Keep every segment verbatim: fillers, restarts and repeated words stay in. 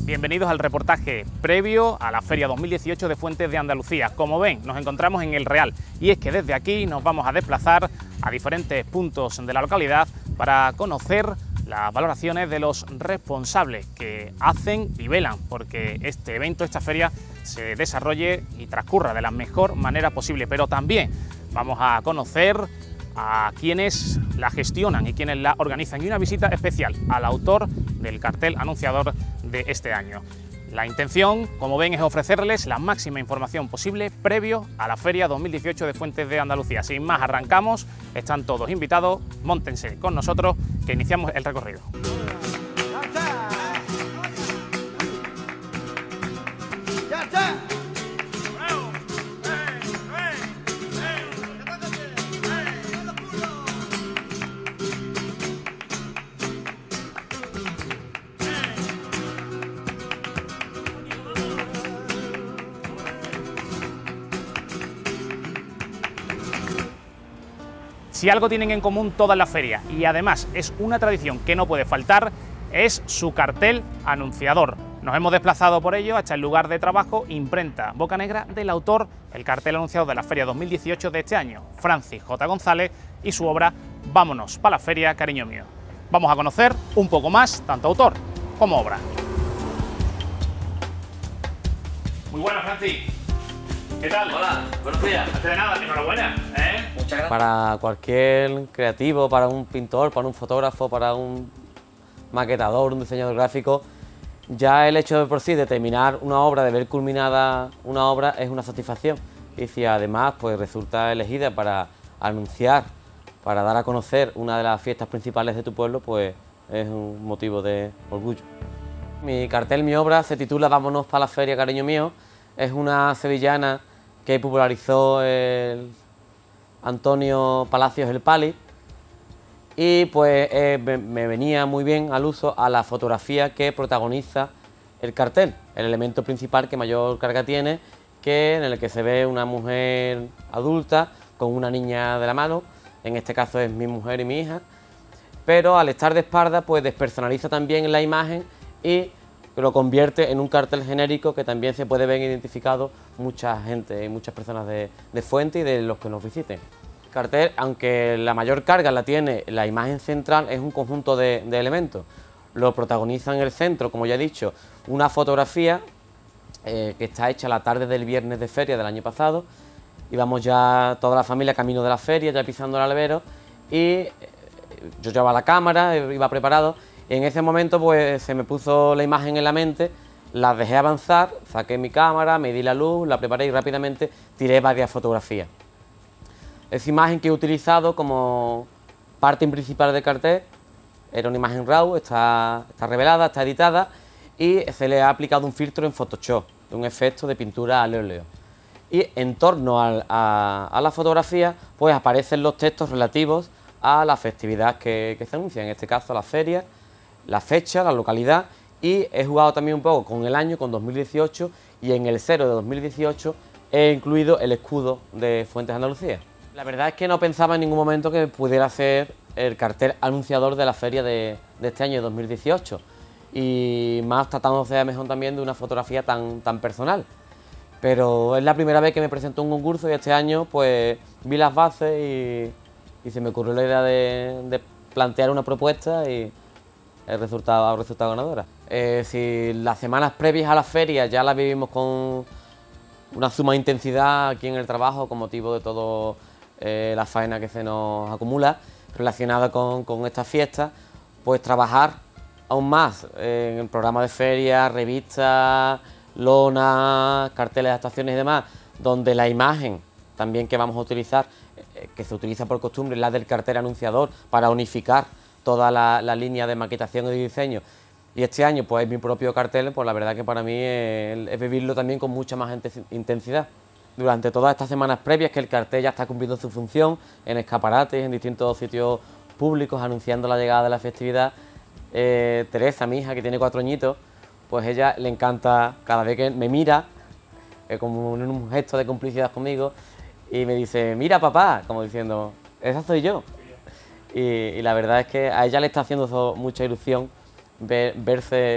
Bienvenidos al reportaje previo a la Feria dos mil dieciocho de Fuentes de Andalucía. Como ven, nos encontramos en El Real y es que desde aquí nos vamos a desplazar a diferentes puntos de la localidad para conocer las valoraciones de los responsables que hacen y velan porque este evento, esta feria, se desarrolle y transcurra de la mejor manera posible. Pero también vamos a conocer a quienes la gestionan y quienes la organizan, y una visita especial al autor del cartel anunciador de este año. La intención, como ven, es ofrecerles la máxima información posible previo a la Feria dos mil dieciocho de Fuentes de Andalucía. Sin más, arrancamos, están todos invitados, móntense con nosotros que iniciamos el recorrido. Si algo tienen en común todas las ferias, y además es una tradición que no puede faltar, es su cartel anunciador. Nos hemos desplazado por ello hasta el lugar de trabajo Imprenta Bocanegra del autor del cartel anunciador de la Feria dos mil dieciocho de este año, Francis J. González, y su obra Vámonos pa' la feria, cariño mío. Vamos a conocer un poco más tanto autor como obra. Muy buenas, Francis. ¿Qué tal? Hola, buenos días. Antes de nada, enhorabuena, ¿eh? Muchas gracias. Para cualquier creativo, para un pintor, para un fotógrafo, para un maquetador, un diseñador gráfico, ya el hecho de por sí de terminar una obra, de ver culminada una obra, es una satisfacción. Y si además pues resulta elegida para anunciar, para dar a conocer una de las fiestas principales de tu pueblo, pues es un motivo de orgullo. Mi cartel, mi obra, se titula Vámonos pa' la feria, cariño mío. Es una sevillana que popularizó el Antonio Palacios el Pali, y pues eh, me, me venía muy bien al uso a la fotografía que protagoniza el cartel, el elemento principal que mayor carga tiene, que en el que se ve una mujer adulta con una niña de la mano, en este caso es mi mujer y mi hija, pero al estar de espalda pues despersonaliza también la imagen y lo convierte en un cartel genérico que también se puede ver identificado mucha gente y muchas personas de, de Fuente y de los que nos visiten. El cartel, aunque la mayor carga la tiene la imagen central, es un conjunto de, de elementos. Lo protagoniza en el centro, como ya he dicho, una fotografía eh, que está hecha la tarde del viernes de feria del año pasado. Íbamos ya toda la familia camino de la feria, ya pisando el albero, y eh, yo llevaba la cámara, iba preparado. Y en ese momento pues se me puso la imagen en la mente, la dejé avanzar, saqué mi cámara, medí la luz, la preparé y rápidamente tiré varias fotografías. Esa imagen que he utilizado como parte principal del cartel era una imagen RAW, está, está revelada, está editada y se le ha aplicado un filtro en Photoshop, un efecto de pintura al óleo. Y en torno a, a, a la fotografía pues aparecen los textos relativos a la festividad que, que se anuncia, en este caso la feria, la fecha, la localidad, y he jugado también un poco con el año, con dos mil dieciocho, y en el cero de dos mil dieciocho he incluido el escudo de Fuentes de Andalucía. La verdad es que no pensaba en ningún momento que pudiera ser el cartel anunciador de la feria de, de este año, dos mil dieciocho, y más tratándose a mejor también de una fotografía tan, tan personal. Pero es la primera vez que me presento un concurso y este año pues vi las bases y, y se me ocurrió la idea de, de plantear una propuesta y el resultado ha resultado ganadora. Eh, si las semanas previas a la feria ya las vivimos con una suma de intensidad aquí en el trabajo con motivo de toda eh, la faena que se nos acumula relacionada con, con estas fiestas, pues trabajar aún más eh, en el programa de ferias, revistas, lonas, carteles de actuaciones y demás, donde la imagen también que vamos a utilizar, eh, que se utiliza por costumbre, es la del cartel anunciador para unificar toda la, la línea de maquetación y de diseño. Y este año pues es mi propio cartel, pues la verdad que para mí es, es vivirlo también con mucha más intensidad. Durante todas estas semanas previas que el cartel ya está cumpliendo su función, en escaparates, en distintos sitios públicos, anunciando la llegada de la festividad, eh, Teresa, mi hija, que tiene cuatro añitos, pues ella le encanta, cada vez que me mira, eh, como en un gesto de complicidad conmigo, y me dice, mira papá, como diciendo, esa soy yo. Y, y la verdad es que a ella le está haciendo mucha ilusión ver, verse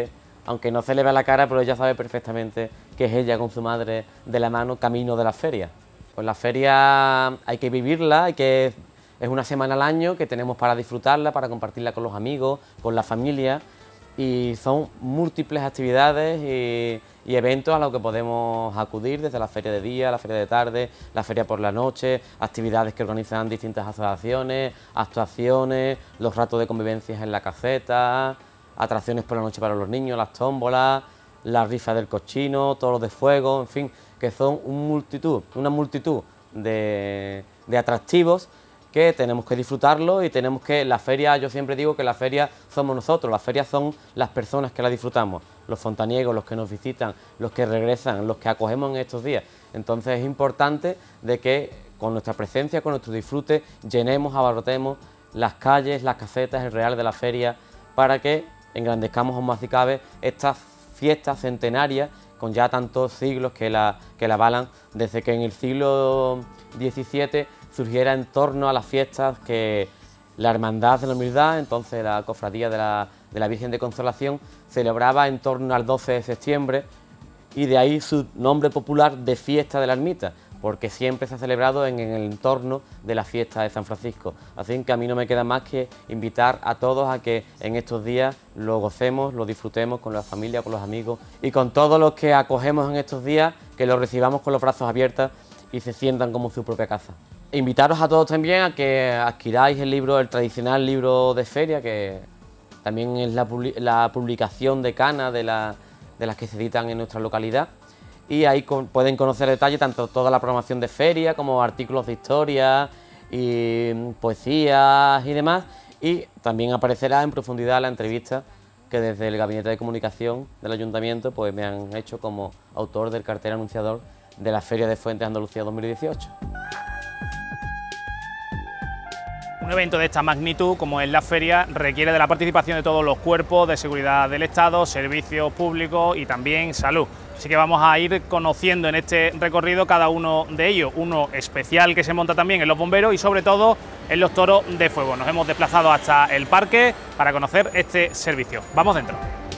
aunque no se le vea la cara, pero ella sabe perfectamente que es ella con su madre de la mano camino de la feria. Pues la feria hay que vivirla, hay que, es una semana al año que tenemos para disfrutarla, para compartirla con los amigos, con la familia, y son múltiples actividades y, y eventos a los que podemos acudir, desde la feria de día, la feria de tarde, la feria por la noche, actividades que organizan distintas asociaciones, actuaciones, los ratos de convivencias en la caseta, atracciones por la noche para los niños, las tómbolas, la rifa del cochino, toros de fuego, en fin, que son un multitud, una multitud de, de atractivos que tenemos que disfrutarlo y tenemos que, la feria, yo siempre digo que la feria somos nosotros, las ferias son las personas que la disfrutamos, los fontaniegos, los que nos visitan, los que regresan, los que acogemos en estos días. Entonces es importante de que con nuestra presencia, con nuestro disfrute, llenemos, abarrotemos las calles, las casetas, el real de la feria, para que engrandezcamos aún más si cabe estas fiestas centenarias con ya tantos siglos que la, que la avalan, desde que en el siglo diecisiete surgiera en torno a las fiestas que la Hermandad de la Humildad, entonces la Cofradía de la, de la Virgen de Consolación, celebraba en torno al doce de septiembre, y de ahí su nombre popular de Fiesta de la Ermita, porque siempre se ha celebrado en, en el entorno de la fiesta de San Francisco. Así que a mí no me queda más que invitar a todos a que en estos días lo gocemos, lo disfrutemos con la familia, con los amigos y con todos los que acogemos en estos días, que los recibamos con los brazos abiertos y se sientan como su propia casa. Invitaros a todos también a que adquiráis el libro, el tradicional libro de feria, que también es la, la publicación decana de, la, de las que se editan en nuestra localidad, y ahí con, pueden conocer detalle tanto toda la programación de feria como artículos de historia y poesías y demás, y también aparecerá en profundidad la entrevista que desde el Gabinete de Comunicación del Ayuntamiento pues me han hecho como autor del cartel anunciador de la Feria de Fuentes de Andalucía dos mil dieciocho. Un evento de esta magnitud, como es la feria, requiere de la participación de todos los cuerpos de seguridad del Estado, servicios públicos y también salud. Así que vamos a ir conociendo en este recorrido cada uno de ellos, uno especial que se monta también en los bomberos y sobre todo en los toros de fuego. Nos hemos desplazado hasta el parque para conocer este servicio. Vamos dentro.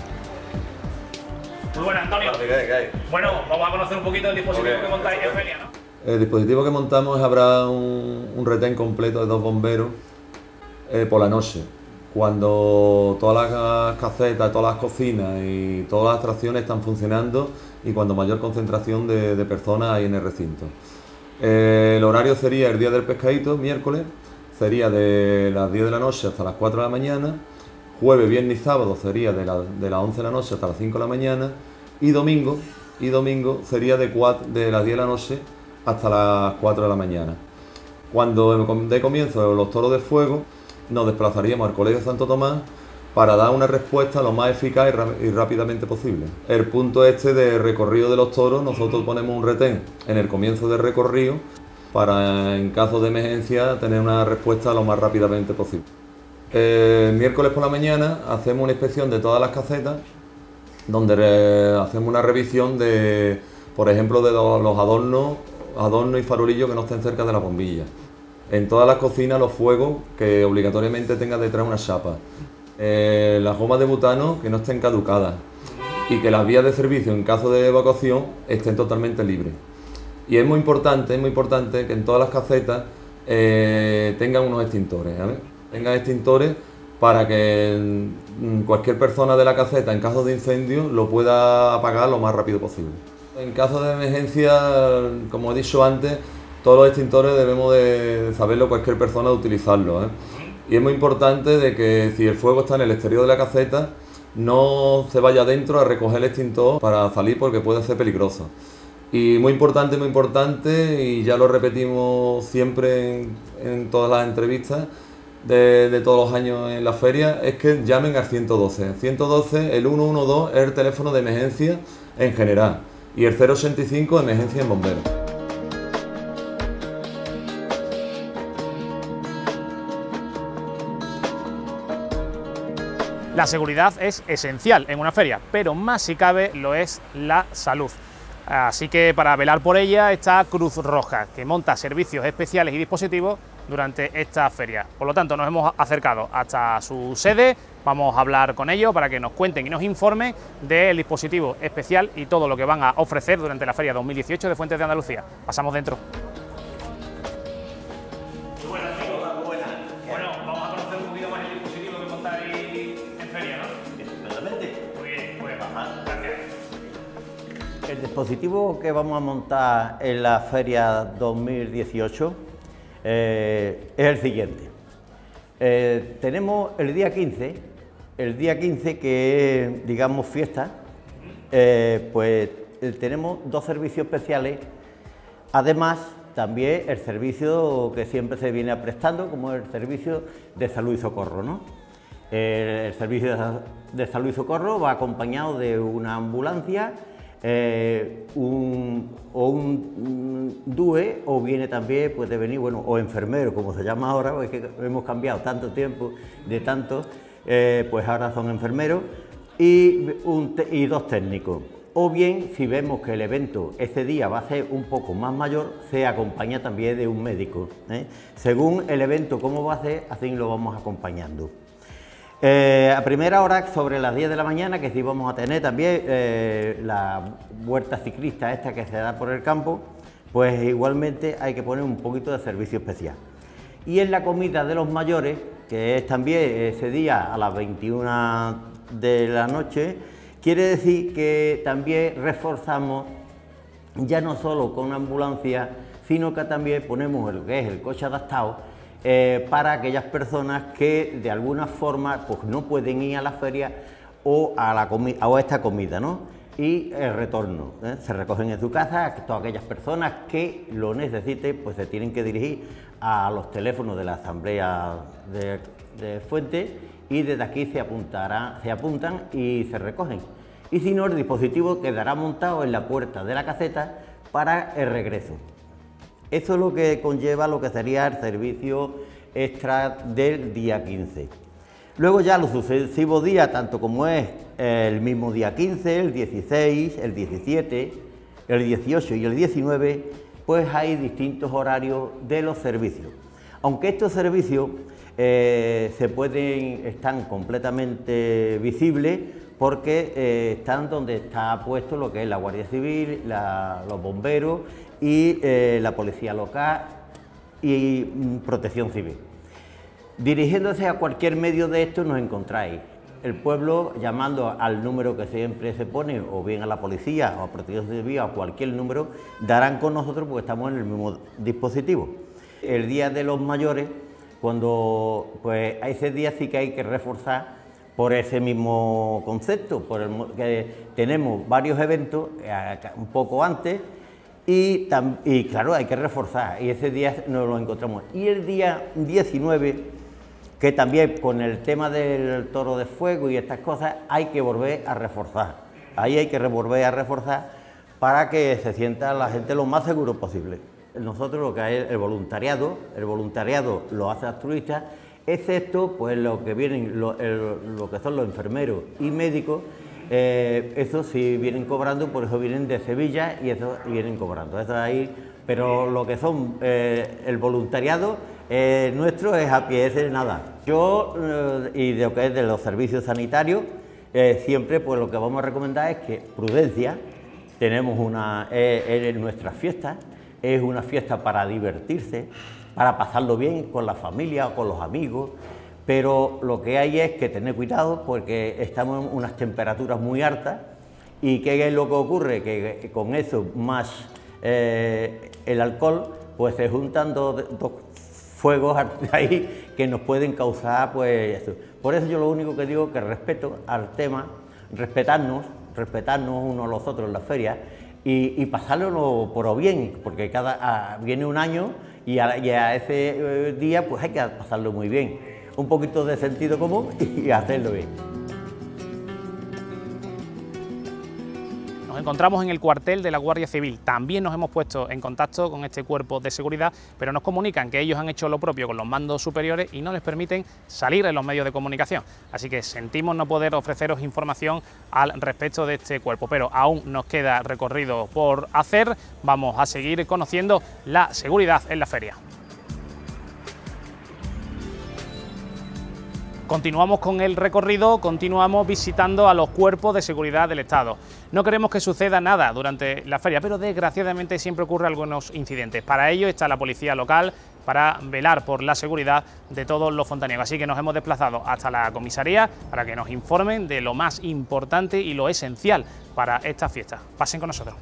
Muy buenas, Antonio. ¿Qué hay, qué hay? Bueno, vamos a conocer un poquito el dispositivo okay, que montáis okay. en feria, ¿no? El dispositivo que montamos habrá un, un retén completo de dos bomberos eh, por la noche, cuando todas las casetas, todas las cocinas y todas las atracciones están funcionando y cuando mayor concentración de, de personas hay en el recinto. Eh, el horario sería el día del pescadito, miércoles, sería de las diez de la noche hasta las cuatro de la mañana, jueves, viernes y sábado sería de, la, de las once de la noche hasta las cinco de la mañana y domingo, y domingo sería de, cuatro, de las diez de la noche hasta las cuatro de la mañana. Cuando de comienzo los toros de fuego, nos desplazaríamos al Colegio Santo Tomás para dar una respuesta lo más eficaz y, y rápidamente posible. El punto este de recorrido de los toros, nosotros ponemos un retén en el comienzo del recorrido para, en caso de emergencia, tener una respuesta lo más rápidamente posible. El miércoles por la mañana hacemos una inspección de todas las casetas, donde hacemos una revisión de, por ejemplo, de los adornos adornos y farolillos que no estén cerca de la bombilla. En todas las cocinas los fuegos que obligatoriamente tengan detrás una chapa. Eh, las gomas de butano que no estén caducadas y que las vías de servicio en caso de evacuación estén totalmente libres. Y es muy importante, es muy importante que en todas las casetas eh, tengan unos extintores, ¿vale? Tengan extintores para que cualquier persona de la caseta en caso de incendio lo pueda apagar lo más rápido posible. En caso de emergencia, como he dicho antes, todos los extintores debemos de saberlo cualquier persona de utilizarlo, ¿eh? Y es muy importante de que si el fuego está en el exterior de la caseta, no se vaya adentro a recoger el extintor para salir porque puede ser peligroso. Y muy importante, muy importante, y ya lo repetimos siempre en, en todas las entrevistas de, de todos los años en la feria, es que llamen al ciento doce. ciento doce, el uno uno dos es el teléfono de emergencia en general. Y el cero ochenta y cinco de emergencia en bomberos. La seguridad es esencial en una feria, pero más si cabe lo es la salud. Así que para velar por ella está Cruz Roja, que monta servicios especiales y dispositivos durante esta feria. Por lo tanto, nos hemos acercado hasta su sede, vamos a hablar con ellos para que nos cuenten y nos informen del dispositivo especial y todo lo que van a ofrecer durante la Feria dos mil dieciocho de Fuentes de Andalucía. Pasamos dentro. Muy buenas, chicos. Muy buenas. Bueno, vamos a conocer un poquito más el dispositivo que montáis en feria, ¿no? Exactamente. Muy bien, pues vamos, gracias. El dispositivo que vamos a montar en la Feria dos mil dieciocho eh, es el siguiente. Eh, tenemos el día quince, el día quince que es, digamos, fiesta, eh, pues eh, tenemos dos servicios especiales, además también el servicio que siempre se viene prestando, como el servicio de salud y socorro, ¿no? El, el servicio de salud y socorro va acompañado de una ambulancia, Eh, un, o un, un D U E, o viene también, puede venir, bueno, o enfermero, como se llama ahora, porque hemos cambiado tanto tiempo de tanto, eh, pues ahora son enfermeros, y, un, y dos técnicos. O bien, si vemos que el evento ese día va a ser un poco más mayor, se acompaña también de un médico, ¿eh? Según el evento cómo va a ser, así lo vamos acompañando. Eh, a primera hora, sobre las diez de la mañana, que sí vamos a tener también eh, la vuelta ciclista esta que se da por el campo, pues igualmente hay que poner un poquito de servicio especial. Y en la comida de los mayores, que es también ese día a las veintiuna de la noche, quiere decir que también reforzamos ya no solo con ambulancia, sino que también ponemos lo que es el coche adaptado, Eh, para aquellas personas que de alguna forma pues no pueden ir a la feria o a, la o a esta comida, ¿no? Y el retorno, ¿eh? Se recogen en su casa, todas aquellas personas que lo necesiten pues se tienen que dirigir a los teléfonos de la asamblea de, de Fuentes y desde aquí se, apuntará, se apuntan y se recogen. Y si no, el dispositivo quedará montado en la puerta de la caseta para el regreso. Eso es lo que conlleva lo que sería el servicio extra del día quince. Luego ya los sucesivos días, tanto como es el mismo día quince, el dieciséis, el diecisiete, el dieciocho y el diecinueve, pues hay distintos horarios de los servicios. Aunque estos servicios eh, se pueden, están completamente visibles porque eh, están donde está puesto lo que es la Guardia Civil, la, los bomberos y eh, la Policía Local y mm, Protección Civil. Dirigiéndose a cualquier medio de estos nos encontráis el pueblo llamando al número que siempre se pone, o bien a la policía o a Protección Civil o a cualquier número, darán con nosotros porque estamos en el mismo dispositivo. El día de los mayores, cuando pues a ese día sí que hay que reforzar por ese mismo concepto, por el que tenemos varios eventos eh, un poco antes. Y, y claro, hay que reforzar, y ese día nos lo encontramos. Y el día diecinueve, que también con el tema del toro de fuego y estas cosas, hay que volver a reforzar. Ahí hay que volver a reforzar para que se sienta la gente lo más seguro posible. Nosotros lo que es el voluntariado, el voluntariado lo hace altruista, excepto pues lo que vienen, lo, el, lo que son los enfermeros y médicos. Eh, eso sí vienen cobrando, por eso vienen de Sevilla y eso vienen cobrando, eso ahí, pero lo que son eh, el voluntariado eh, nuestro es a pie, es nada. Yo eh, y de lo que es de los servicios sanitarios, eh, siempre pues lo que vamos a recomendar es que prudencia, tenemos una, eh, en nuestras fiestas, es una fiesta para divertirse, para pasarlo bien con la familia o con los amigos. Pero lo que hay es que tener cuidado porque estamos en unas temperaturas muy altas y ¿qué es lo que ocurre? Que con eso más eh, el alcohol, pues se juntan dos, dos fuegos ahí que nos pueden causar pues eso. Por eso yo lo único que digo es que respeto al tema, respetarnos, respetarnos unos a los otros en las ferias y, y pasarlo por bien, porque cada a, viene un año y a, y a ese eh, día pues hay que pasarlo muy bien. Un poquito de sentido común y hacerlo bien. Nos encontramos en el cuartel de la Guardia Civil. También nos hemos puesto en contacto con este cuerpo de seguridad, pero nos comunican que ellos han hecho lo propio con los mandos superiores y no les permiten salir en los medios de comunicación. Así que sentimos no poder ofreceros información al respecto de este cuerpo, pero aún nos queda recorrido por hacer. Vamos a seguir conociendo la seguridad en la feria. Continuamos con el recorrido, continuamos visitando a los cuerpos de seguridad del Estado. No queremos que suceda nada durante la feria, pero desgraciadamente siempre ocurren algunos incidentes. Para ello está la policía local, para velar por la seguridad de todos los fontaniegos. Así que nos hemos desplazado hasta la comisaría para que nos informen de lo más importante y lo esencial para esta fiesta. Pasen con nosotros.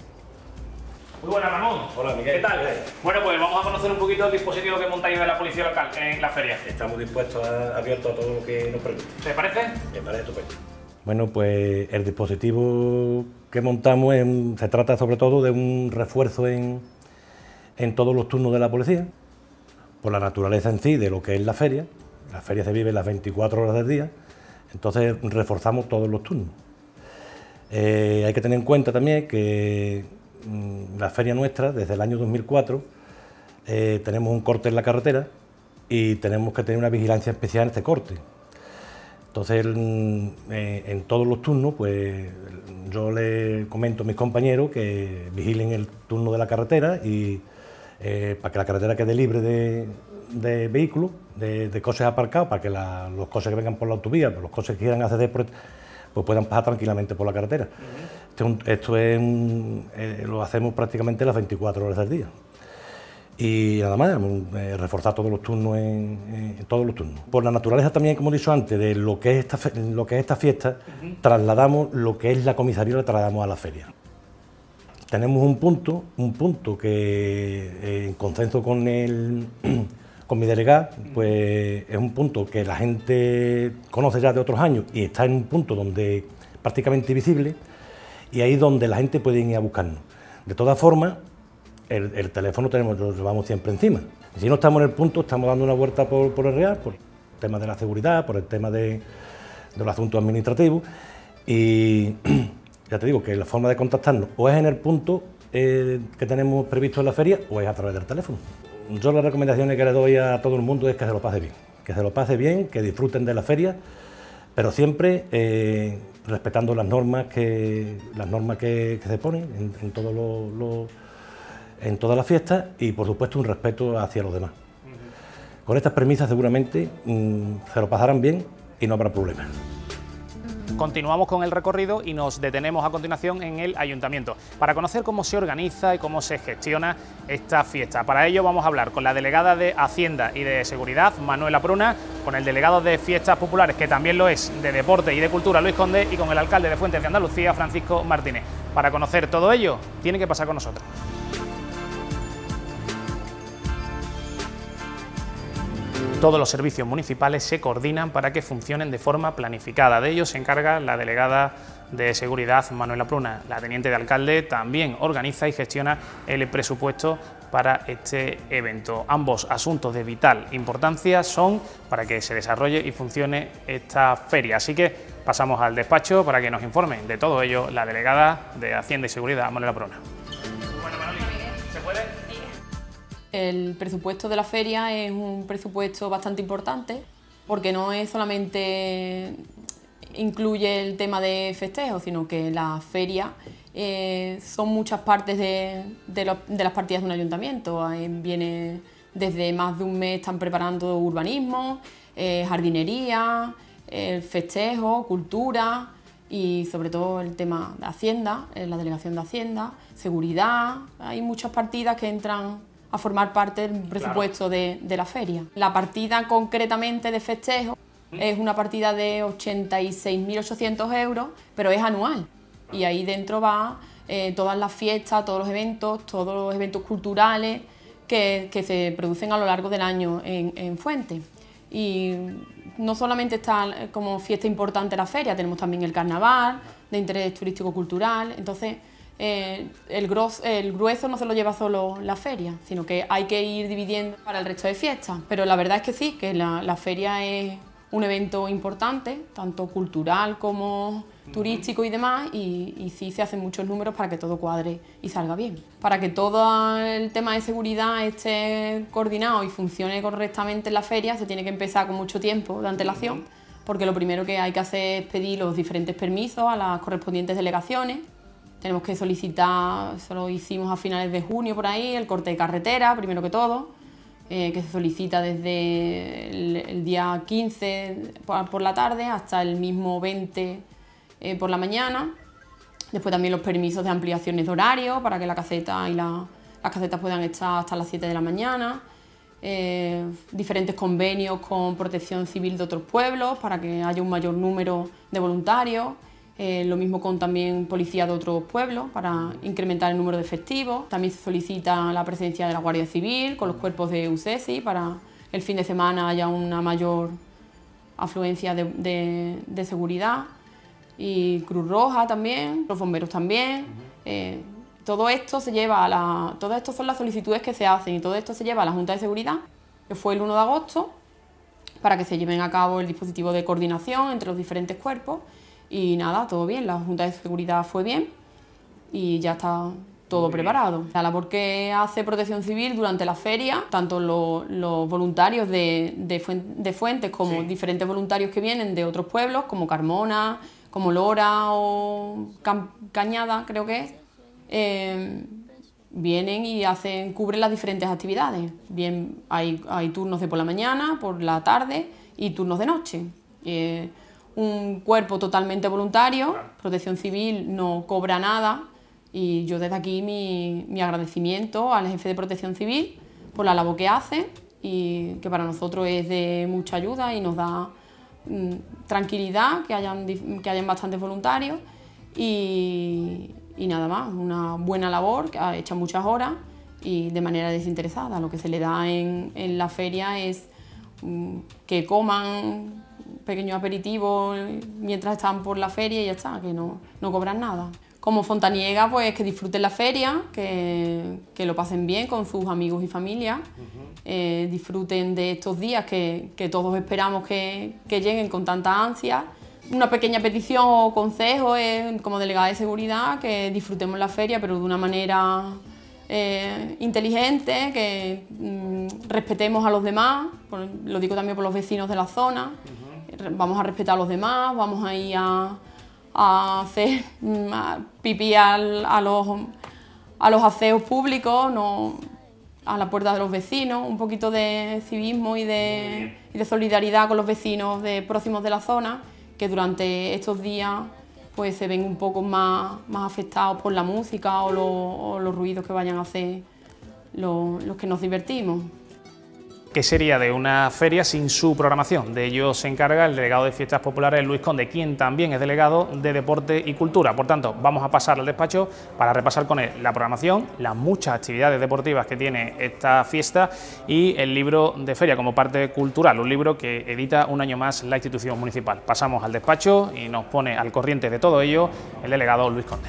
Muy buenas, Ramón. Hola, Miguel. ¿Qué tal? Bueno, pues vamos a conocer un poquito el dispositivo que montáis de la policía local en la feria. Estamos dispuestos, a, abiertos a todo lo que nos pregunte. ¿Te parece? Me parece estupendo. Bueno, pues el dispositivo que montamos es un, se trata sobre todo de un refuerzo en, en todos los turnos de la policía, por la naturaleza en sí de lo que es la feria. La feria se vive las veinticuatro horas del día, entonces reforzamos todos los turnos. Eh, hay que tener en cuenta también que la feria nuestra, desde el año dos mil cuatro, eh, tenemos un corte en la carretera y tenemos que tener una vigilancia especial en este corte. Entonces, eh, en todos los turnos, pues yo le comento a mis compañeros que vigilen el turno de la carretera y eh, para que la carretera quede libre de, de vehículos, de, de coches aparcados, para que la, los coches que vengan por la autovía, los coches que quieran acceder por pues puedan pasar tranquilamente por la carretera. Uh-huh. Esto, es un, esto es un, eh, lo hacemos prácticamente las veinticuatro horas del día. Y nada más, eh, reforzar todos los turnos en, en todos los turnos. Por la naturaleza también, como he dicho antes, de lo que es esta, lo que es esta fiesta, uh-huh. trasladamos lo que es la comisaría, la trasladamos a la feria. Tenemos un punto, un punto que eh, en consenso con el con mi delegado, pues es un punto que la gente conoce ya de otros años y está en un punto donde prácticamente visible, y ahí es donde la gente puede ir a buscarnos. De todas formas, el, el teléfono tenemos, lo llevamos siempre encima. Y si no estamos en el punto, estamos dando una vuelta por, por el Real, por el tema de la seguridad, por el tema de, de los asuntos administrativos, y ya te digo que la forma de contactarnos o es en el punto eh, que tenemos previsto en la feria o es a través del teléfono. Yo las recomendaciones que le doy a todo el mundo es que se lo pase bien, que se lo pase bien, que disfruten de la feria, pero siempre eh, respetando las normas que las normas que, que se ponen en, en todo lo, lo, en todas las fiestas, y por supuesto un respeto hacia los demás. Uh-huh. Con estas premisas seguramente mmm, se lo pasarán bien y no habrá problemas. Continuamos con el recorrido y nos detenemos a continuación en el Ayuntamiento para conocer cómo se organiza y cómo se gestiona esta fiesta. Para ello vamos a hablar con la delegada de Hacienda y de Seguridad, Manuela Pruna, con el delegado de Fiestas Populares, que también lo es, de Deporte y de Cultura, Luis Conde, y con el alcalde de Fuentes de Andalucía, Francisco Martínez. Para conocer todo ello, tiene que pasar con nosotros. Todos los servicios municipales se coordinan para que funcionen de forma planificada. De ello se encarga la delegada de Seguridad, Manuela Pruna. La teniente de alcalde también organiza y gestiona el presupuesto para este evento. Ambos asuntos de vital importancia son para que se desarrolle y funcione esta feria. Así que pasamos al despacho para que nos informen de todo ello la delegada de Hacienda y Seguridad, Manuela Pruna. Bueno, Manoli, ¿se puede? El presupuesto de la feria es un presupuesto bastante importante porque no es solamente incluye el tema de festejos, sino que la feria eh, son muchas partes de, de, lo, de las partidas de un ayuntamiento. Ahí viene desde más de un mes, están preparando urbanismo, eh, jardinería, el festejo, cultura y sobre todo el tema de Hacienda, eh, la delegación de Hacienda, seguridad. Hay muchas partidas que entran a formar parte del presupuesto, claro, de, de la feria. La partida concretamente de festejo es una partida de ochenta y seis mil ochocientos euros, pero es anual. Y ahí dentro va eh, todas las fiestas, todos los eventos, todos los eventos culturales que, que se producen a lo largo del año en, en Fuentes. Y no solamente está como fiesta importante la feria, tenemos también el carnaval de interés turístico-cultural. Entonces, Eh, el, gros, el grueso no se lo lleva solo la feria, sino que hay que ir dividiendo para el resto de fiestas. Pero la verdad es que sí, que la, la feria es un evento importante, tanto cultural como turístico y demás, y, y sí se hacen muchos números para que todo cuadre y salga bien. Para que todo el tema de seguridad esté coordinado y funcione correctamente en la feria, se tiene que empezar con mucho tiempo de antelación, porque lo primero que hay que hacer es pedir los diferentes permisos a las correspondientes delegaciones. Tenemos que solicitar, eso lo hicimos a finales de junio por ahí, el corte de carretera, primero que todo, eh, que se solicita desde el, el día quince por, por la tarde hasta el mismo veinte eh, por la mañana. Después también los permisos de ampliaciones de horario para que la caseta y la, las casetas puedan estar hasta las siete de la mañana. Eh, diferentes convenios con Protección Civil de otros pueblos para que haya un mayor número de voluntarios. Eh, lo mismo con también policía de otros pueblos para incrementar el número de efectivos. También se solicita la presencia de la Guardia Civil con los cuerpos de U C E S I para el fin de semana haya una mayor afluencia de, de, de seguridad. Y Cruz Roja también, los bomberos también. Eh, todo esto se lleva a la, todo esto son las solicitudes que se hacen y todo esto se lleva a la Junta de Seguridad, que fue el uno de agosto, para que se lleven a cabo el dispositivo de coordinación entre los diferentes cuerpos. Y nada, todo bien, la Junta de Seguridad fue bien y ya está todo preparado. La labor que hace Protección Civil durante la feria, tanto los, los voluntarios de, de, Fuentes, de Fuentes como sí. diferentes voluntarios que vienen de otros pueblos, como Carmona, como Lora o Cam Cañada, creo que es, eh, vienen y hacen, cubren las diferentes actividades. Bien, hay, hay turnos de por la mañana, por la tarde y turnos de noche. Eh, un cuerpo totalmente voluntario, Protección Civil no cobra nada y yo desde aquí mi, mi agradecimiento al jefe de Protección Civil por la labor que hace y que para nosotros es de mucha ayuda y nos da mm, tranquilidad que hayan, que hayan bastantes voluntarios y, y nada más, una buena labor que ha hecho muchas horas y de manera desinteresada. Lo que se le da en, en la feria es mm, que coman pequeños aperitivos mientras están por la feria y ya está, que no, no cobran nada. Como fontaniega, pues que disfruten la feria, que, que lo pasen bien con sus amigos y familia, uh-huh. eh, disfruten de estos días que, que todos esperamos que, que lleguen con tanta ansia. Una pequeña petición o consejo es, como delegada de seguridad, que disfrutemos la feria, pero de una manera eh, inteligente, que mm, respetemos a los demás, por, lo digo también por los vecinos de la zona. Uh-huh. Vamos a respetar a los demás, vamos a ir a, a hacer a pipí al, a, los, a los aseos públicos, no, a la puerta de los vecinos, un poquito de civismo y de, y de solidaridad con los vecinos de, próximos de la zona, que durante estos días pues, se ven un poco más, más afectados por la música o, lo, o los ruidos que vayan a hacer los, los que nos divertimos. ¿Qué sería de una feria sin su programación? De ello se encarga el delegado de Fiestas Populares, Luis Conde, quien también es delegado de Deporte y Cultura. Por tanto, vamos a pasar al despacho para repasar con él la programación, las muchas actividades deportivas que tiene esta fiesta y el libro de feria como parte cultural, un libro que edita un año más la institución municipal. Pasamos al despacho y nos pone al corriente de todo ello el delegado Luis Conde.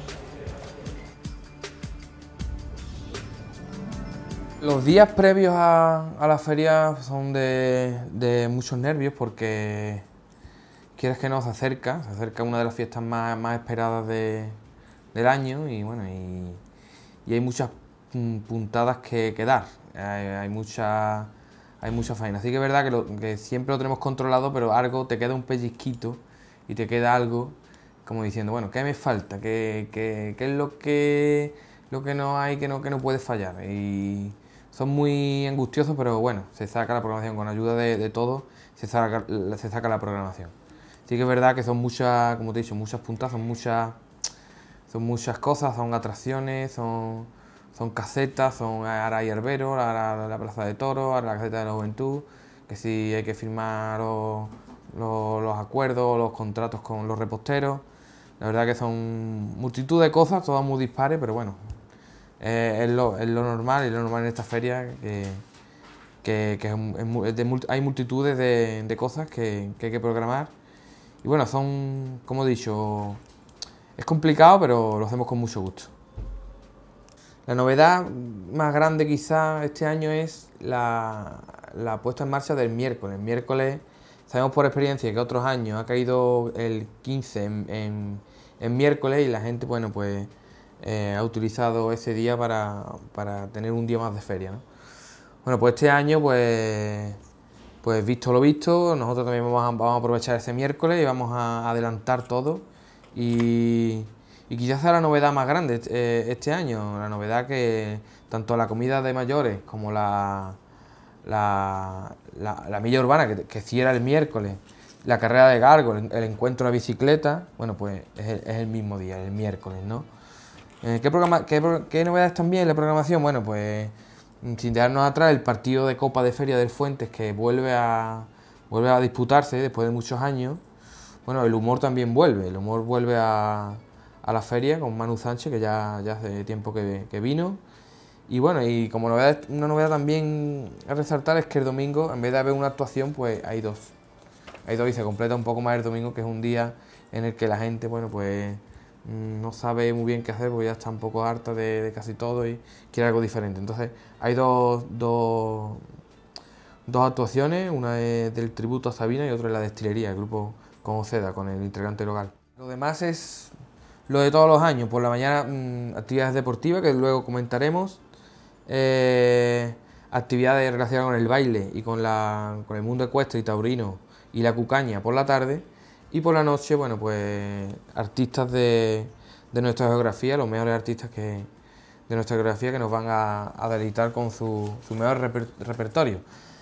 Los días previos a, a la feria son de, de muchos nervios porque, quieres que no, se acerca, se acerca una de las fiestas más, más esperadas de, del año y bueno, y, y hay muchas puntadas que, que dar, hay, hay, mucha, hay mucha faena. Así que es verdad que, lo, que siempre lo tenemos controlado, pero algo te queda un pellizquito y te queda algo como diciendo, bueno, ¿qué me falta? ¿Qué, qué, qué es lo que, lo que no hay, que no, que no puede fallar? Y son muy angustiosos, pero bueno, se saca la programación con ayuda de, de todos, se saca, se saca la programación. Sí que es verdad que son muchas, como te he dicho, muchas puntas, son muchas, son muchas cosas, son atracciones, son, son casetas, son ahora hay herbero, ahora la plaza de toros, ahora la caseta de la juventud, que sí hay que firmar los, los, los acuerdos, los contratos con los reposteros. La verdad que son multitud de cosas, todas muy dispares, pero bueno. Eh, es, lo, es lo normal, es lo normal en esta feria, que, que, que es, es de, hay multitudes de, de cosas que, que hay que programar. Y bueno, son, como he dicho, es complicado, pero lo hacemos con mucho gusto. La novedad más grande quizá este año es la, la puesta en marcha del miércoles. El miércoles, sabemos por experiencia que otros años ha caído el quince en, en, en miércoles y la gente, bueno, pues Eh, ha utilizado ese día para, para tener un día más de feria, ¿no? Bueno, pues este año, pues, pues visto lo visto, nosotros también vamos a, vamos a aprovechar ese miércoles y vamos a adelantar todo y, y quizás sea la novedad más grande eh, este año, la novedad que tanto la comida de mayores como la, la, la, la milla urbana que, que cierra el miércoles, la carrera de Gargo, el, el encuentro de bicicleta, bueno, pues es el, es el mismo día, el miércoles, ¿no? Eh, ¿qué, programa, qué, ¿Qué novedades también en la programación? Bueno, pues sin dejarnos atrás el partido de Copa de Feria del Fuentes, que vuelve a, vuelve a disputarse después de muchos años. Bueno, el humor también vuelve, el humor vuelve a, a la feria con Manu Sánchez, que ya, ya hace tiempo que, que vino. Y bueno, y como novedad, una novedad también a resaltar es que el domingo, en vez de haber una actuación, pues hay dos. Hay dos y se completa un poco más el domingo, que es un día en el que la gente, bueno, pues no sabe muy bien qué hacer porque ya está un poco harta de, de casi todo y quiere algo diferente. Entonces hay dos, dos, dos actuaciones, una es del tributo a Sabina y otra es la destilería, el grupo con Oceda, con el integrante local. Lo demás es lo de todos los años, por la mañana mmm, actividades deportivas que luego comentaremos, eh, actividades relacionadas con el baile y con, la, con el mundo ecuestre y taurino y la cucaña por la tarde. Y por la noche, bueno, pues artistas de, de nuestra geografía, los mejores artistas que, de nuestra geografía que nos van a, a deleitar con su, su mejor reper, repertorio.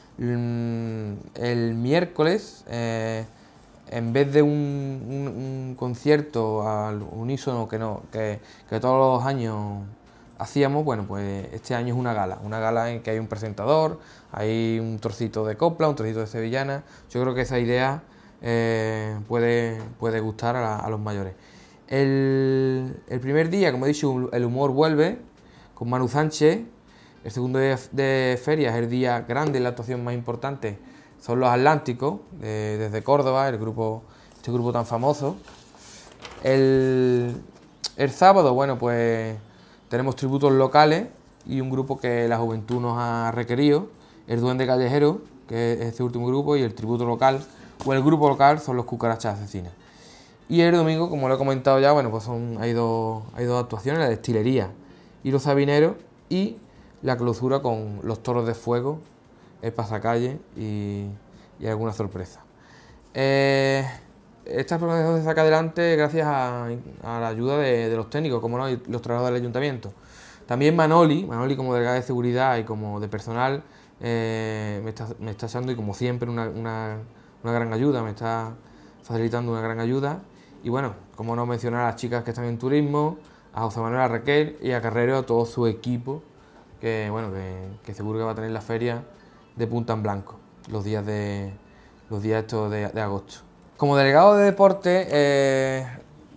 El miércoles, eh, en vez de un, un, un concierto al unísono que, no, que, que todos los años hacíamos, bueno, pues este año es una gala, una gala en que hay un presentador, hay un trocito de copla, un trocito de sevillana. Yo creo que esa idea Eh, puede, puede gustar a, la, a los mayores. El, el primer día, como he dicho, el humor vuelve con Manu Sánchez. El segundo día de feria es el día grande, la actuación más importante son los Atlánticos, de, desde Córdoba, el grupo, este grupo tan famoso. El, el sábado, bueno, pues tenemos tributos locales y un grupo que la juventud nos ha requerido, el Duende Callejero, que es este último grupo, y el tributo local o el grupo local son los Cucarachas Asesinas. Y el domingo, como lo he comentado ya, bueno, pues son, hay, dos, hay dos actuaciones, la destilería y los sabineros, y la clausura con los toros de fuego, el pasacalle y, y alguna sorpresa. Eh, esta programación se saca adelante gracias a, a la ayuda de, de los técnicos, como no, y los trabajadores del ayuntamiento. También Manoli, Manoli como delegada de seguridad y como de personal, eh, me, está, me está echando, y como siempre, una, una una gran ayuda, me está facilitando una gran ayuda. Y bueno, como no mencionar a las chicas que están en turismo, a José Manuel, a Raquel y a Carrero, a todo su equipo, que bueno, que, que seguro que va a tener la feria de punta en blanco, los días de los días estos de, de agosto. Como delegado de deporte, eh,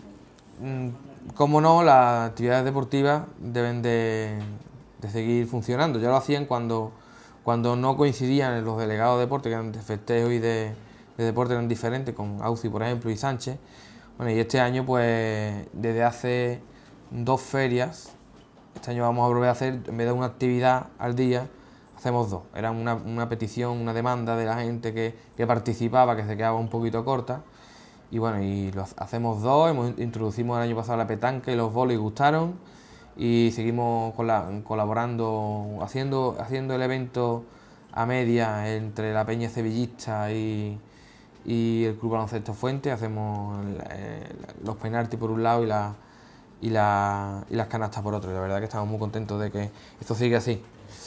como no, las actividades deportivas deben de, de seguir funcionando. Ya lo hacían cuando, cuando no coincidían los delegados de deporte, que eran de festejo y de de deporte eran diferentes, con Auci, por ejemplo, y Sánchez. Bueno, y este año, pues, desde hace dos ferias, este año vamos a volver a hacer, en vez de una actividad al día, hacemos dos. Era una, una petición, una demanda de la gente que, que participaba, que se quedaba un poquito corta. Y bueno, y lo hacemos dos, hemos, introducimos el año pasado la petanca y los bolos y gustaron. Y seguimos con la, colaborando, haciendo, haciendo el evento a media entre la Peña Sevillista y y el Club Baloncesto Fuente. Hacemos eh, los penaltis por un lado y, la, y, la, y las canastas por otro, y la verdad que estamos muy contentos de que esto siga así.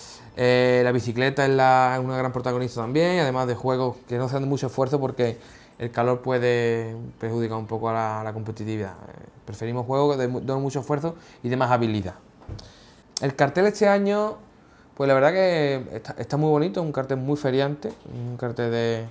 Eh, la bicicleta es, la, es una gran protagonista también, además de juegos que no se dan mucho esfuerzo porque el calor puede perjudicar un poco a la, a la competitividad. Eh, preferimos juegos de, de mucho esfuerzo y de más habilidad. El cartel este año, pues la verdad que está, está muy bonito, es un cartel muy feriante, un cartel de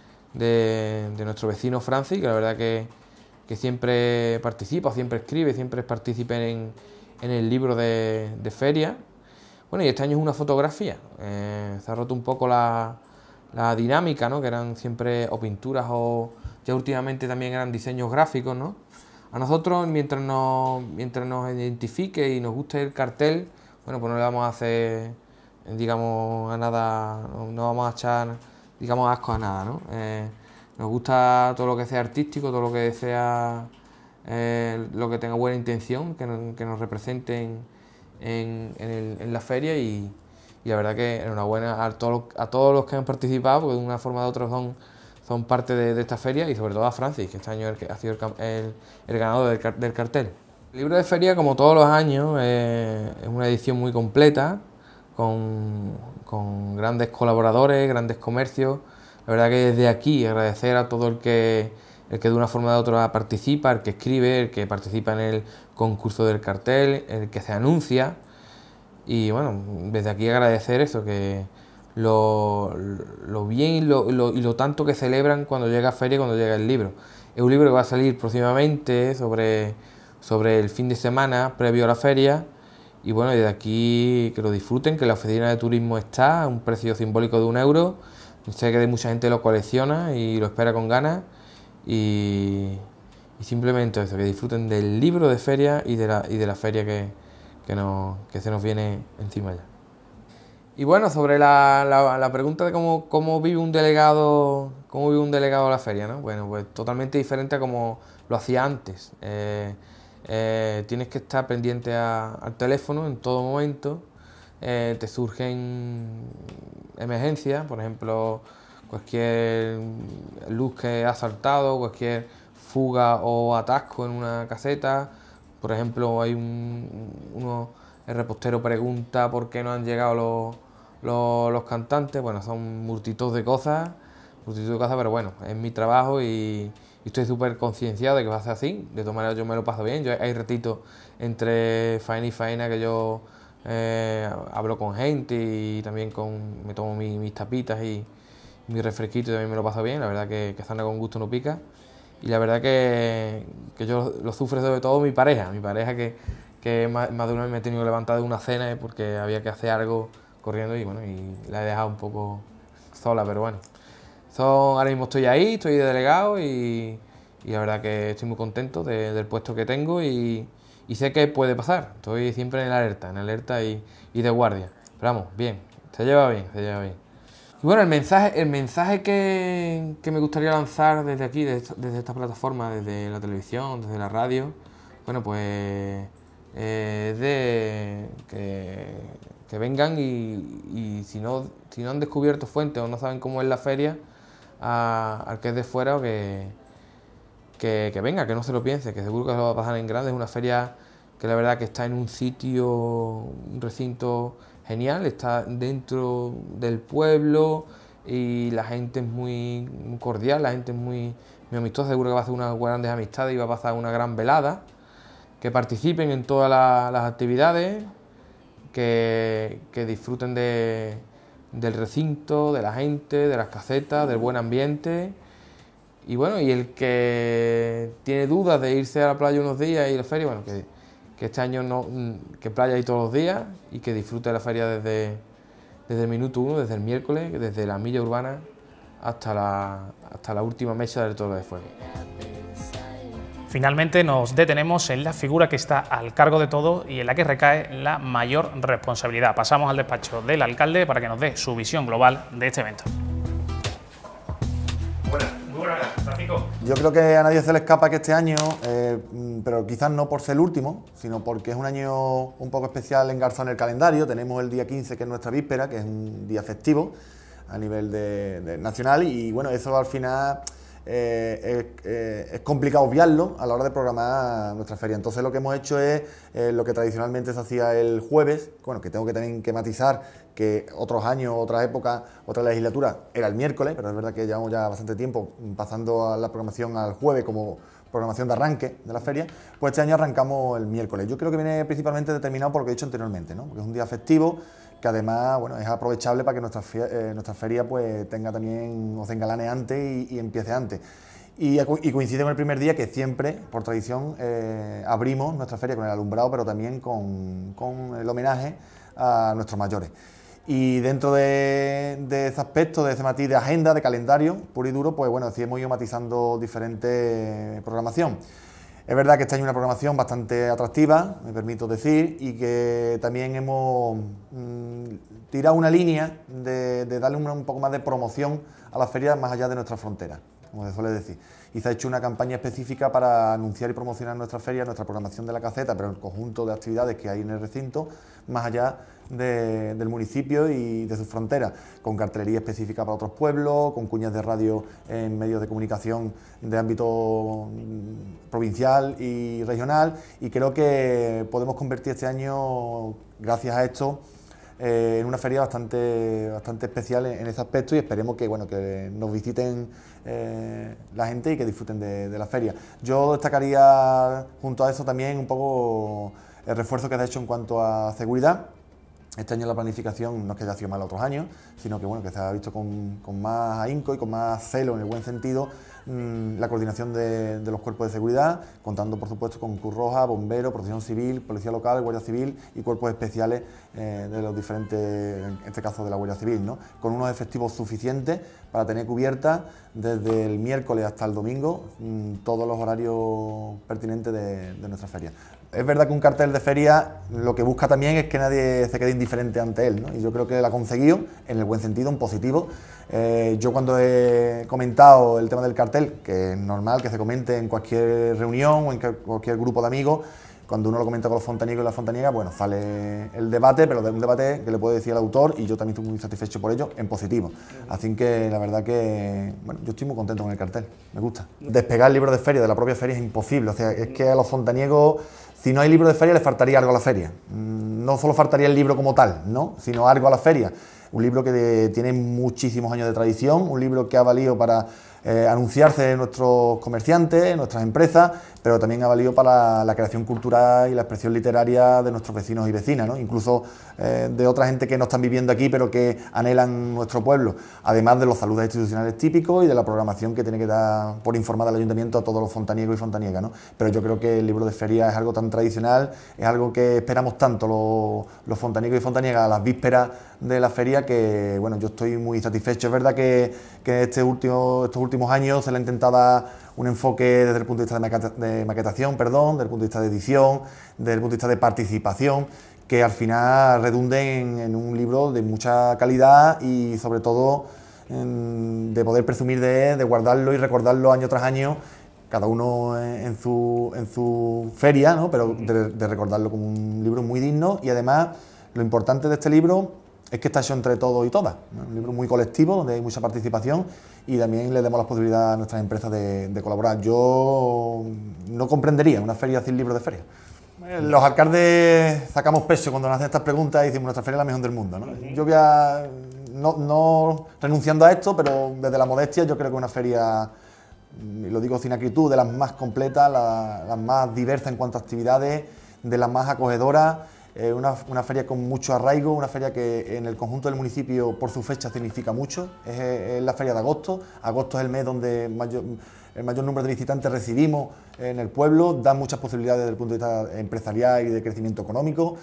De, de nuestro vecino Francis, que la verdad que, que siempre participa, siempre escribe, siempre es partícipe en, en el libro de, de feria. Bueno, y este año es una fotografía, eh, se ha roto un poco la, la dinámica, ¿no? Que eran siempre o pinturas o ya últimamente también eran diseños gráficos, ¿no? A nosotros, mientras nos, mientras nos identifique y nos guste el cartel, bueno, pues no le vamos a hacer, digamos, a nada, no, no vamos a echar, digamos, asco a nada, ¿no? Eh, nos gusta todo lo que sea artístico, todo lo que sea, eh, lo que tenga buena intención, que, no, que nos represente en, en, en, el, en la feria, y, y la verdad que enhorabuena a todos, a todos los que han participado, porque de una forma u otra son, son parte de, de esta feria, y sobre todo a Francis, que este año el, ha sido el, el, el ganador del, del cartel. El libro de feria, como todos los años, eh, es una edición muy completa, con con grandes colaboradores, grandes comercios. La verdad que desde aquí agradecer a todo el que, el que de una forma u otra participa, el que escribe, el que participa en el concurso del cartel, el que se anuncia. Y bueno, desde aquí agradecer eso, que lo, lo bien y lo, lo, y lo tanto que celebran cuando llega a feria y cuando llega el libro. Es un libro que va a salir próximamente sobre, sobre el fin de semana previo a la feria. Y bueno, desde aquí que lo disfruten, que la oficina de turismo está a un precio simbólico de un euro. Sé que mucha gente lo colecciona y lo espera con ganas. Y, y simplemente eso, que disfruten del libro de feria y de la, y de la feria que, que, nos, que se nos viene encima ya. Y bueno, sobre la, la, la pregunta de cómo, cómo vive un delegado cómo vive un delegado a la feria, ¿no? Bueno, pues totalmente diferente a como lo hacía antes. Eh, eh, tienes que estar pendiente a, al teléfono en todo momento. Eh, te surgen emergencias, por ejemplo, cualquier luz que ha saltado, cualquier fuga o atasco en una caseta. Por ejemplo, hay un, uno, el repostero pregunta por qué no han llegado los, los, los cantantes. Bueno, son multitud de cosas, multitud de cosas, pero bueno, es mi trabajo y, y estoy súper concienciado de que va a ser así. De todas maneras, yo me lo paso bien. Yo, hay ratitos entre faena y faena que yo eh, hablo con gente y también con, me tomo mi, mis tapitas y mi refresquito y también me lo paso bien. La verdad que, que zana con gusto no pica. Y la verdad que, que yo lo sufre sobre todo mi pareja, mi pareja que, que más, más de una vez me he tenido que levantar de una cena porque había que hacer algo corriendo y bueno, y la he dejado un poco sola, pero bueno. Son, ahora mismo estoy ahí, estoy de delegado y, y la verdad que estoy muy contento de, del puesto que tengo y, y sé que puede pasar. Estoy siempre en alerta, en alerta y, y de guardia. Pero vamos, bien, se lleva bien, se lleva bien. Y bueno, el mensaje, el mensaje que, que me gustaría lanzar desde aquí, desde, desde esta plataforma, desde la televisión, desde la radio, bueno, pues eh, de que, que vengan y, y si, no, si no han descubierto fuentes o no saben cómo es la feria, a, al que es de fuera, o que, que, que venga, que no se lo piense, que seguro que se lo va a pasar en grande. Es una feria que la verdad que está en un sitio, un recinto genial, está dentro del pueblo y la gente es muy, muy cordial, la gente es muy, muy amistosa, seguro que va a hacer unas grandes amistades y va a pasar una gran velada, que participen en todas la, las actividades, que, que disfruten de, del recinto, de la gente, de las casetas, del buen ambiente. Y bueno, y el que tiene dudas de irse a la playa unos días y a la feria, bueno, que que este año no, que playa hay todos los días y que disfrute de la feria desde, desde el minuto uno, desde el miércoles, desde la milla urbana hasta la, hasta la última mecha del Toro de Fuego. Finalmente nos detenemos en la figura que está al cargo de todo y en la que recae la mayor responsabilidad. Pasamos al despacho del alcalde para que nos dé su visión global de este evento. Yo creo que a nadie se le escapa que este año, eh, pero quizás no por ser el último, sino porque es un año un poco especial engarzado en el calendario. Tenemos el día quince, que es nuestra víspera, que es un día festivo a nivel de, de nacional, y bueno, eso al final eh, es, eh, es complicado obviarlo a la hora de programar nuestra feria. Entonces lo que hemos hecho es eh, lo que tradicionalmente se hacía el jueves, bueno, que tengo que también que matizar, que otros años, otras épocas, otra legislatura era el miércoles, pero es verdad que llevamos ya bastante tiempo pasando a la programación al jueves como programación de arranque de la feria. Pues este año arrancamos el miércoles. Yo creo que viene principalmente determinado por lo que he dicho anteriormente, ¿no? Porque es un día festivo que además, bueno, es aprovechable para que nuestra, eh, nuestra feria pues tenga también, o se engalane antes y, y empiece antes. Y, y coincide con el primer día que siempre, por tradición, eh, abrimos nuestra feria con el alumbrado, pero también con, con el homenaje a nuestros mayores. Y dentro de, de ese aspecto, de ese matiz de agenda, de calendario puro y duro, pues bueno, sí hemos ido matizando diferentes programación. Es verdad que este año una programación bastante atractiva, me permito decir, y que también hemos mmm, tirado una línea de, de darle un, un poco más de promoción a las ferias más allá de nuestras fronteras, como se suele decir. Y se ha hecho una campaña específica para anunciar y promocionar nuestra feria, nuestra programación de la caseta, pero el conjunto de actividades que hay en el recinto, más allá de, del municipio y de sus fronteras, con cartelería específica para otros pueblos, con cuñas de radio en medios de comunicación de ámbito provincial y regional, y creo que podemos convertir este año, gracias a esto, eh, en una feria bastante, bastante especial en, en ese aspecto, y esperemos que, bueno, que nos visiten eh, la gente y que disfruten de, de la feria. Yo destacaría junto a eso también un poco el refuerzo que se ha hecho en cuanto a seguridad. Este año la planificación no es que haya sido mal otros años, sino que, bueno, que se ha visto con, con más ahínco y con más celo, en el buen sentido, mmm, la coordinación de, de los cuerpos de seguridad, contando por supuesto con Cruz Roja, Bomberos, Protección Civil, Policía Local, Guardia Civil y cuerpos especiales eh, de los diferentes, en este caso de la Guardia Civil, ¿no? Con unos efectivos suficientes para tener cubiertas desde el miércoles hasta el domingo mmm, todos los horarios pertinentes de, de nuestra feria. Es verdad que un cartel de feria lo que busca también es que nadie se quede indiferente ante él, ¿no? Y yo creo que lo ha conseguido, en el buen sentido, en positivo. Eh, yo cuando he comentado el tema del cartel, que es normal que se comente en cualquier reunión o en cualquier grupo de amigos, cuando uno lo comenta con los fontanieros y las fontaniegas, bueno, sale el debate, pero de un debate que le puede decir al autor, y yo también estoy muy satisfecho por ello, en positivo. Así que la verdad que, bueno, yo estoy muy contento con el cartel, me gusta. Despegar el libro de feria de la propia feria es imposible, o sea, es que a los fontaniegos, si no hay libro de feria, les faltaría algo a la feria. No solo faltaría el libro como tal, ¿no?, sino algo a la feria. Un libro que de, tiene muchísimos años de tradición, un libro que ha valido para eh, anunciarse nuestros comerciantes, nuestras empresas, pero también ha valido para la creación cultural y la expresión literaria de nuestros vecinos y vecinas, ¿no? Incluso eh, de otra gente que no están viviendo aquí, pero que anhelan nuestro pueblo, además de los saludos institucionales típicos y de la programación que tiene que dar por informar al ayuntamiento a todos los fontaniegos y fontaniegas, ¿no? Pero yo creo que el libro de feria es algo tan tradicional, es algo que esperamos tanto los, los fontaniegos y fontaniegas a las vísperas de la feria, que, bueno, yo estoy muy satisfecho. Es verdad que, que este último, estos últimos años se le ha intentado dar un enfoque desde el punto de vista de, maqueta, de maquetación, perdón, desde el punto de vista de edición, desde el punto de vista de participación, que al final redunde en, en un libro de mucha calidad y sobre todo en, de poder presumir de, de guardarlo y recordarlo año tras año, cada uno en, en, su, en su feria, ¿no? Pero de, de recordarlo como un libro muy digno. Y además lo importante de este libro es que está hecho entre todos y todas, ¿no? Un libro muy colectivo, donde hay mucha participación, y también le damos la posibilidad a nuestras empresas de, de colaborar. Yo no comprendería una feria sin libro de feria. Los alcaldes sacamos peso cuando nos hacen estas preguntas y decimos nuestra feria es la mejor del mundo, ¿no? Yo voy a, no, no renunciando a esto, pero desde la modestia, yo creo que una feria, y lo digo sin acritud, de las más completas, la, las más diversas en cuanto a actividades, de las más acogedoras. Eh, una, una feria con mucho arraigo, una feria que en el conjunto del municipio por su fecha significa mucho. Es, es la feria de agosto. Agosto es el mes donde mayor, el mayor número de visitantes recibimos en el pueblo, da muchas posibilidades desde el punto de vista empresarial y de crecimiento económico.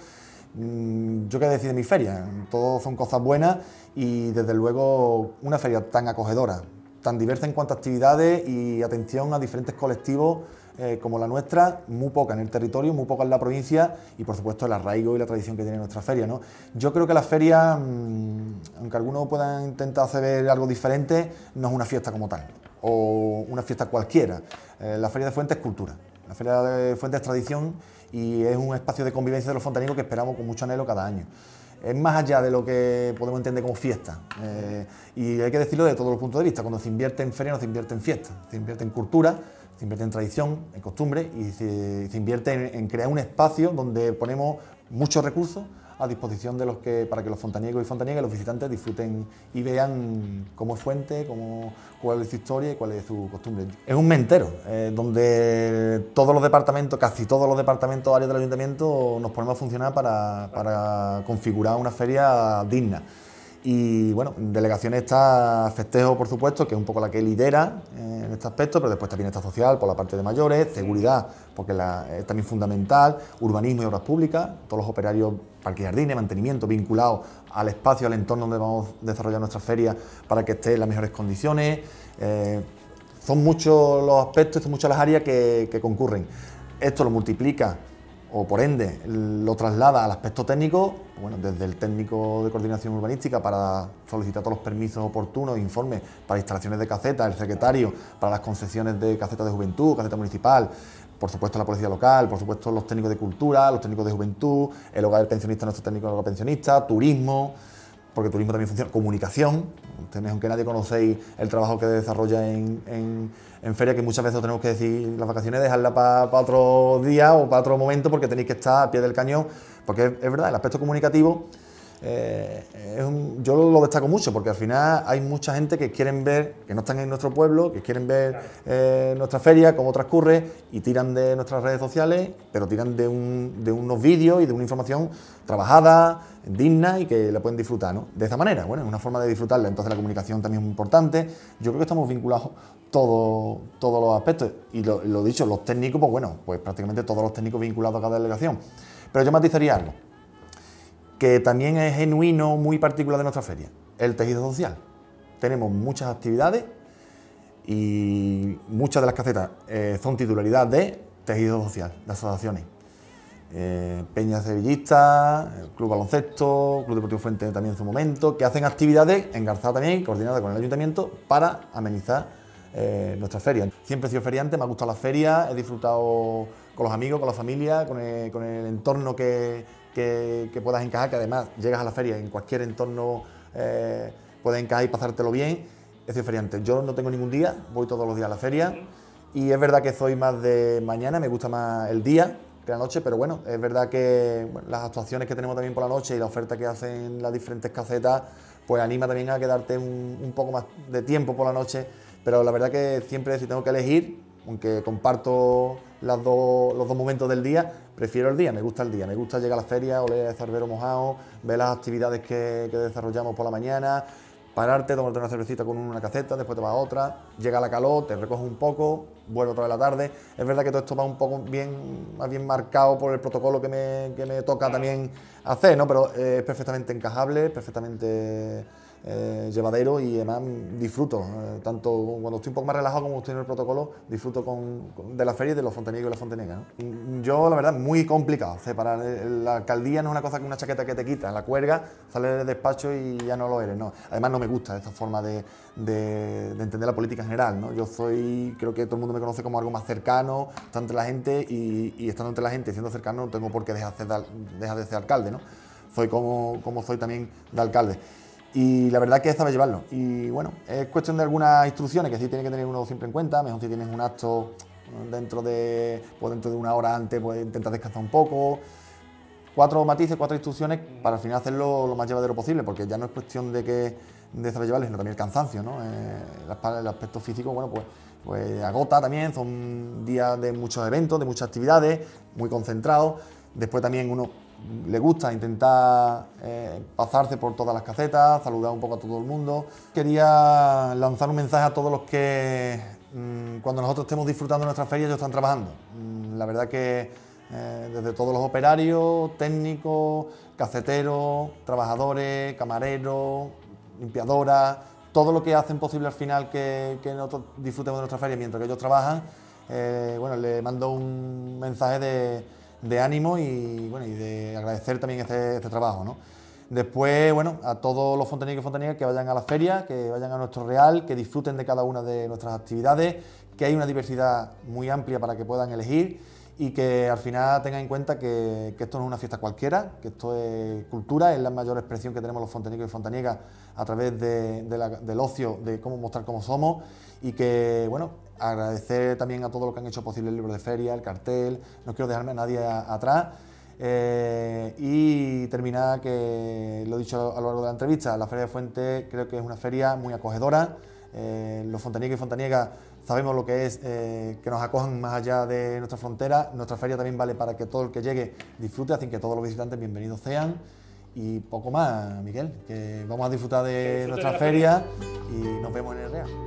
Mm, yo qué decir de mi feria, todo son cosas buenas, y desde luego una feria tan acogedora, tan diversa en cuanto a actividades y atención a diferentes colectivos Eh, como la nuestra, muy poca en el territorio, muy poca en la provincia, y por supuesto el arraigo y la tradición que tiene nuestra feria, ¿no? Yo creo que la feria, mmm, aunque algunos puedan intentar hacer algo diferente, no es una fiesta como tal, o una fiesta cualquiera. Eh, la Feria de Fuentes es cultura, la Feria de Fuentes es tradición, y es un espacio de convivencia de los fontaniegos que esperamos con mucho anhelo cada año. Es más allá de lo que podemos entender como fiesta, eh, y hay que decirlo de todos los puntos de vista. Cuando se invierte en feria no se invierte en fiesta, se invierte en cultura, se invierte en tradición, en costumbre, y se, se invierte en, en crear un espacio donde ponemos muchos recursos a disposición de los que, para que los fontaniegos y fontaniegas, los visitantes, disfruten y vean cómo es Fuente, cómo, cuál es su historia y cuál es su costumbre. Es un mes entero, eh, donde todos los departamentos, casi todos los departamentos áreas del ayuntamiento, nos ponemos a funcionar para, para configurar una feria digna. Y bueno, en delegaciones está Festejo, por supuesto, que es un poco la que lidera eh, en este aspecto, pero después también está Social por la parte de mayores, Seguridad, porque la, es también fundamental, Urbanismo y Obras Públicas, todos los operarios, parques y jardines, mantenimiento vinculados al espacio, al entorno donde vamos a desarrollar nuestra feria para que esté en las mejores condiciones. Eh, son muchos los aspectos, son muchas las áreas que, que concurren. Esto lo multiplica, o por ende lo traslada al aspecto técnico, bueno, desde el técnico de coordinación urbanística para solicitar todos los permisos oportunos, informes para instalaciones de casetas, el secretario para las concesiones de casetas de juventud, caseta municipal, por supuesto la policía local, por supuesto los técnicos de cultura, los técnicos de juventud, el hogar del pensionista, nuestro técnico de hogar pensionista, turismo, porque turismo también funciona, comunicación. Ustedes, aunque nadie conocéis el trabajo que desarrolla en, en, en feria, que muchas veces tenemos que decir las vacaciones, dejarlas para pa otro día o para otro momento, porque tenéis que estar a pie del cañón, porque es, es verdad, el aspecto comunicativo eh, es un, yo lo destaco mucho porque al final hay mucha gente que quieren ver, que no están en nuestro pueblo, que quieren ver eh, nuestra feria, cómo transcurre, y tiran de nuestras redes sociales, pero tiran de, un, de unos vídeos y de una información trabajada, digna y que la pueden disfrutar, ¿no? De esa manera, bueno, es una forma de disfrutarla. Entonces la comunicación también es muy importante. Yo creo que estamos vinculados todos todos los aspectos, y lo, lo dicho, los técnicos, pues bueno, pues prácticamente todos los técnicos vinculados a cada delegación. Pero yo matizaría algo que también es genuino, muy particular de nuestra feria: el tejido social. Tenemos muchas actividades y muchas de las casetas eh, son titularidad de tejido social, de asociaciones. Eh, Peña Sevillista, Club Baloncesto, Club Deportivo Fuente también en su momento, que hacen actividades engarzadas también, coordinadas con el ayuntamiento, para amenizar eh, nuestra feria. Siempre he sido feriante, me ha gustado la feria, he disfrutado con los amigos, con la familia, con el, con el entorno que, que, que puedas encajar, que además llegas a la feria en cualquier entorno, eh, puedes encajar y pasártelo bien. He sido feriante. Yo no tengo ningún día, voy todos los días a la feria, y es verdad que soy más de mañana, me gusta más el día que la noche, pero bueno, es verdad que bueno, las actuaciones que tenemos también por la noche y la oferta que hacen las diferentes casetas, pues anima también a quedarte un, un poco más de tiempo por la noche, pero la verdad que siempre, si tengo que elegir, aunque comparto las dos, los dos momentos del día, prefiero el día, me gusta el día, me gusta llegar a la feria, oler el zarbero mojado, ver las actividades que, que desarrollamos por la mañana, pararte, tomarte una cervecita con una caseta, después te vas a otra, llega la calor, te recoges un poco, vuelve otra vez la tarde. Es verdad que todo esto va un poco bien, más bien marcado por el protocolo que me, que me toca también hacer, ¿no? Pero eh, es perfectamente encajable, es perfectamente eh, llevadero, y además disfruto, eh, tanto cuando estoy un poco más relajado como estoy en el protocolo, disfruto con, con, de la feria y de los fontaniegos y las fontaniegas, ¿no? Yo, la verdad, muy complicado separar. La alcaldía no es una cosa que una chaqueta que te quitas, la cuelga, sales del despacho y ya no lo eres, ¿no? Además no me gusta esta forma de, de, de entender la política en general, ¿no? Yo soy, creo que todo el mundo me conoce como algo más cercano, está entre la gente, y, y estando entre la gente y siendo cercano no tengo por qué dejar de ser, dejar de ser alcalde, ¿no? Soy como, como soy también de alcalde. Y la verdad que es saber llevarlo. Y bueno, es cuestión de algunas instrucciones que sí tiene que tener uno siempre en cuenta. Mejor si tienes un acto dentro de, pues dentro de una hora antes, pues intentar descansar un poco. Cuatro matices, cuatro instrucciones para al final hacerlo lo más llevadero posible, porque ya no es cuestión de que de saber llevarlo, sino también el cansancio, ¿no? Eh, el aspecto físico, bueno, pues, pues agota también. Son días de muchos eventos, de muchas actividades, muy concentrados. Después también uno le gusta intentar eh, pasarse por todas las casetas, saludar un poco a todo el mundo. Quería lanzar un mensaje a todos los que mmm, cuando nosotros estemos disfrutando de nuestra feria, ellos están trabajando. Mm, la verdad que eh, desde todos los operarios, técnicos, caseteros, trabajadores, camareros, limpiadoras, todo lo que hacen posible al final que, que nosotros disfrutemos de nuestra feria mientras que ellos trabajan, eh, bueno, le mando un mensaje de de ánimo y, bueno, y de agradecer también este, este trabajo, ¿no? Después, bueno, a todos los fontanieros y fontanieras que vayan a la feria, que vayan a nuestro real, que disfruten de cada una de nuestras actividades, que hay una diversidad muy amplia para que puedan elegir, y que al final tengan en cuenta que, que esto no es una fiesta cualquiera, que esto es cultura, es la mayor expresión que tenemos los fontanieros y fontanieras a través de, de la, del ocio, de cómo mostrar cómo somos, y que, bueno, agradecer también a todos los que han hecho posible el libro de feria, el cartel, no quiero dejarme a nadie a, atrás, eh, y terminar, que lo he dicho a lo largo de la entrevista, la Feria de Fuente creo que es una feria muy acogedora. Eh, los fontanieros y fontaniegas sabemos lo que es eh, que nos acojan más allá de nuestra frontera. Nuestra feria también vale para que todo el que llegue disfrute, así que todos los visitantes bienvenidos sean. Y poco más, Miguel, que vamos a disfrutar de nuestra feria y nos vemos en el Real.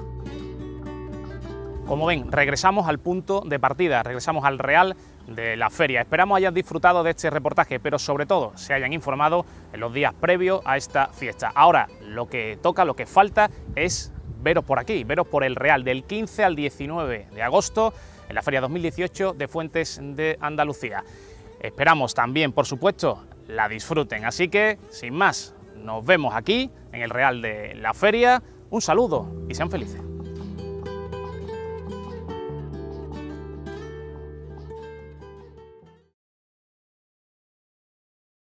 Como ven, regresamos al punto de partida, regresamos al real de la feria. Esperamos hayan disfrutado de este reportaje, pero sobre todo se hayan informado en los días previos a esta fiesta. Ahora, lo que toca, lo que falta es veros por aquí, veros por el real del quince al diecinueve de agosto en la Feria dos mil dieciocho de Fuentes de Andalucía. Esperamos también, por supuesto, la disfruten. Así que, sin más, nos vemos aquí en el real de la feria. Un saludo y sean felices.